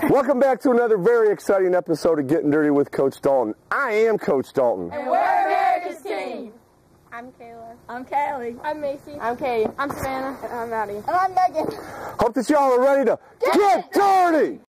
Welcome back to another very exciting episode of Getting Dirty with Coach Dalton. I am Coach Dalton. And we're America's team. I'm Kayla. I'm Callie. I'm Macy. I'm Katie. I'm Savannah. And I'm Maddie. And I'm Megan. Hope that y'all are ready to get dirty!